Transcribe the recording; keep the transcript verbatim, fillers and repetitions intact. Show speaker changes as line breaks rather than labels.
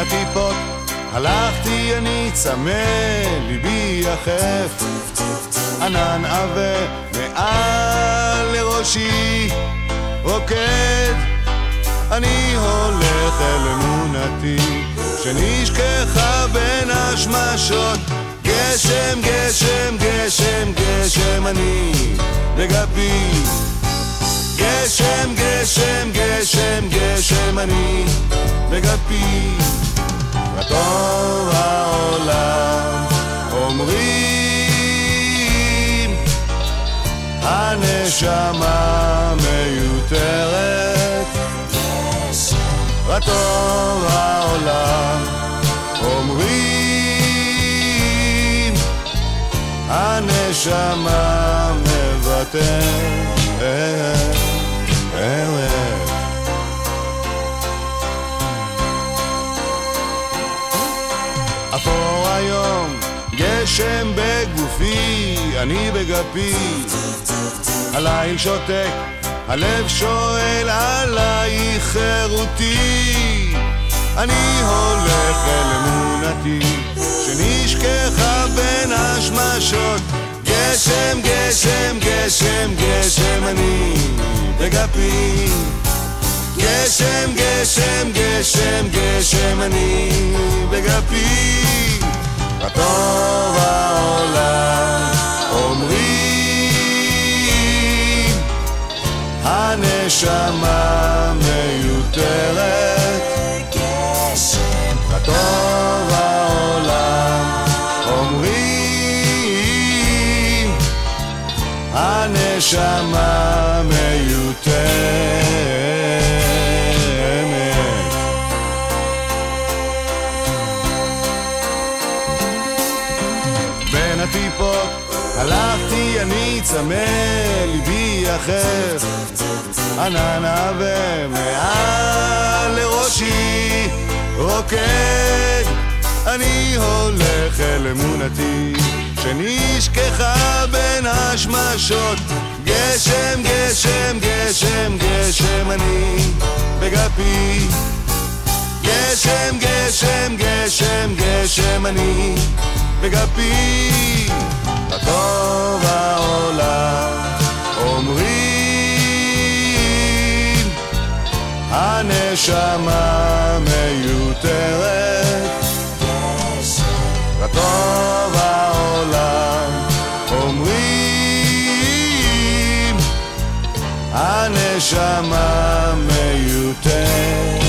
הטיפות הלכתי אני צמא, ליבי יחף, ענן עבה מעל לראשי רוקד. אני הולך אל אמונתי שנשכחה בין השמשות. גשם, גשם, גשם, גשם אני בגבי. גשם, גשם, גשם, גשם אני בגבי. וטוב העולם אומרים הנשמה מיותרת. וטוב העולם אומרים הנשמה מוותרת. אפור היום גשם בגופי, אני בגפי. הליל שותק, הלב שואל עלייך חירותי. אני הולך אל אמונתי שנשכחה בין השמשות. גשם, גשם, גשם, גשם אני בגפי. גשם, גשם, גשם, גשם אני בגפי. וטוב העולם אומרים הנשמה מיותרת. וטוב העולם אומרים הנשמה מיותרת. בין הטיפות הלכתי אני צמא, ליבי יחף, ענן עבה מעל לראשי רוקד. אני הולך אל אמונתי שנשכחה בין השמשות. גשם, גשם, גשם, גשם אני בגפי. גשם, גשם, גשם, גשם אני בגפי. וטוב העולם אומרים הנשמה מיותרת. וטוב העולם אומרים הנשמה מיותרת.